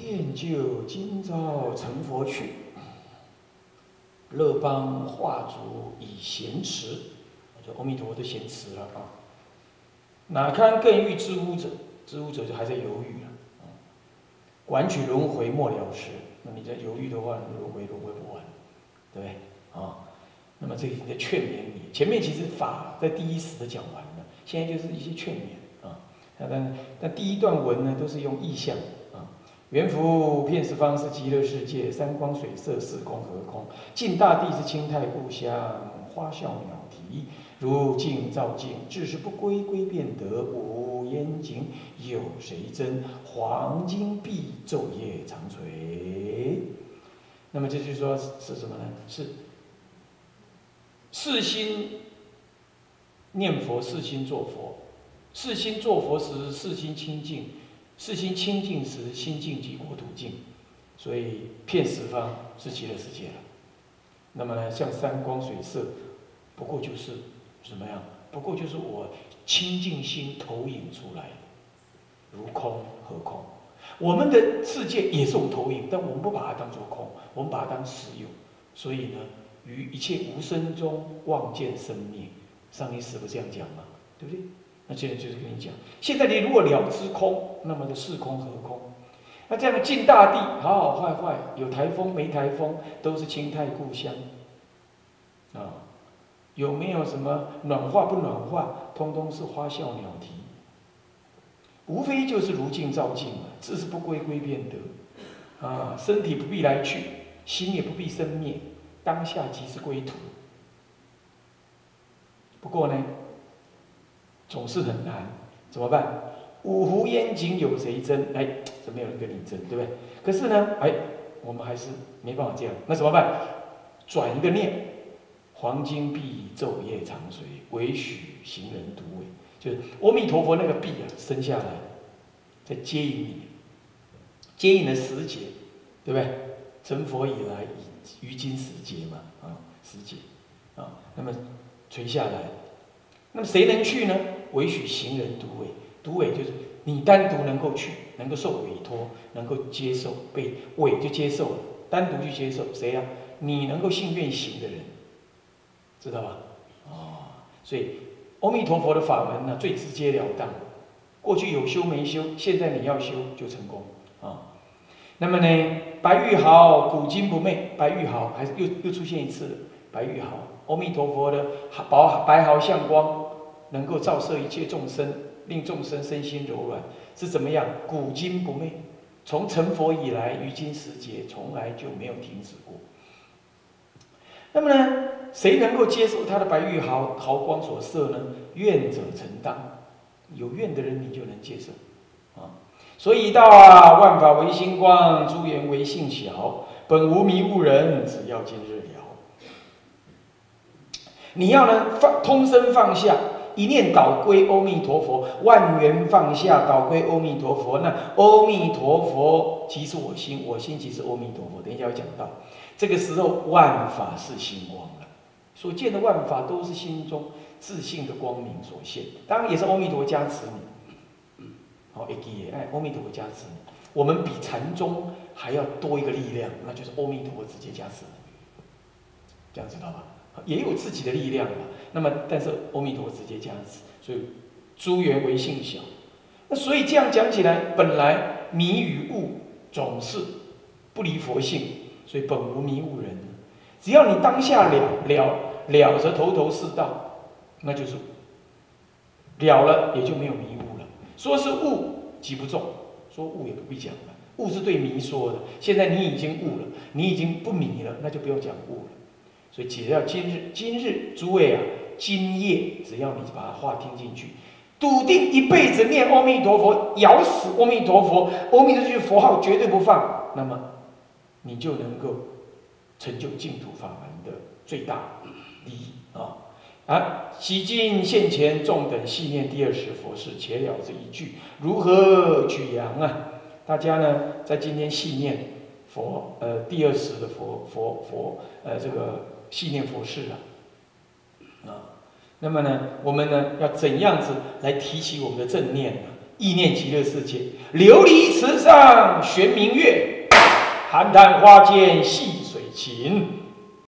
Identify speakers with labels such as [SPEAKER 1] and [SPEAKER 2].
[SPEAKER 1] 念旧今朝成佛去，乐邦化足以咸持。就阿弥陀佛都咸持了啊！哪堪更欲知乎者？知乎者就还在犹豫了。管取轮回莫了时，那你在犹豫的话，轮回不完，对不对？那么这已经在劝勉你。前面其实法在第一时的讲完了，现在就是一些劝勉啊。但第一段文呢，都是用意象啊。缘福遍十方是极乐世界，三光水色四空和空，尽大地是清泰故乡，花笑鸟啼，如镜照镜，至是不归，归变得无烟景，有谁真？黄金碧昼夜长垂。那么这就是说是什么呢？是四心念佛，四心做佛。四心做佛时，四心清净；四心清净时，心净即国土净。所以遍十方是极乐世界了。那么呢，像三光水色，不过就是什么样？不过就是我清净心投影出来，如空和空。我们的世界也是我们投影，但我们不把它当作空，我们把它当实有。所以呢，于一切无声中望见生灭。上一师不这样讲吗？对不对？那现在就是跟你讲，现在你如果了知空，那么就是空和空。那这样尽大地，好好坏坏，有台风没台风，都是清泰故乡。有没有什么暖化不暖化，通通是花笑鸟啼。无非就是如镜照镜嘛，只是不归，归变得。身体不必来去，心也不必生灭，当下即是归途。不过呢，总是很难，怎么办？五湖烟景有谁争？怎么有人跟你争，对不对？可是呢，我们还是没办法这样。那怎么办？转一个念，黄金碧昼夜长垂，唯许行人独尾。就是阿弥陀佛那个臂伸下来，在接引你，接引了10劫，对不对？成佛以来，于今10劫嘛，10劫那么垂下来，那么谁能去呢？唯许行人独尾。独尾就是你单独能够去，能够受委托，能够接受，被委就接受了，单独去接受谁呀？你能够信愿行的人，知道吧？所以阿弥陀佛的法门呢，最直截了当。过去有修没修，现在你要修就成功那么呢，白玉毫古今不昧，白玉毫还是又出现一次了。白玉毫，阿弥陀佛的白毫相光，能够照射一切众生，令众生身心柔软，是怎么样？古今不昧，从成佛以来，于今10劫，从来就没有停止过。那么呢，谁能够接受他的白玉毫光所射呢？愿者承当，有愿的人你就能接受所以道万法唯心光，诸缘唯性晓，本无迷悟人，只要今日了。你要呢通身放下，一念导归阿弥陀佛，万缘放下，导归阿弥陀佛。那阿弥陀佛即是我心，我心即是阿弥陀佛。等一下要讲到，这个时候万法是心光了，所见的万法都是心中自性的光明所现，当然也是阿弥陀加持你。阿弥陀佛加持你，我们比禅宗还要多一个力量，那就是阿弥陀佛直接加持你，这样知道吧？也有自己的力量嘛。那么，但是阿弥陀佛直接加持，所以诸缘唯性晓。那所以这样讲起来，本来迷与悟总是不离佛性，所以本无迷悟人。只要你当下了着头头是道，那就是了了，也就没有迷悟了。说是悟即不中，说悟也不必讲了，悟是对迷说的。现在你已经悟了，你已经不迷了，那就不用讲悟了。所以只要今日诸位今夜只要你把话听进去，笃定一辈子念阿弥陀佛，咬死阿弥陀佛，阿弥陀佛佛号绝对不放，那么你就能够成就净土法门的最大利益洗尽现前众等细念第20佛事，且了这一句，如何举扬大家呢，在今天细念佛第20的佛这个细念佛事那么呢，我们呢要怎样子来提起我们的正念呢？ 意念极乐世界，琉璃池上悬明月，寒潭花间戏水琴。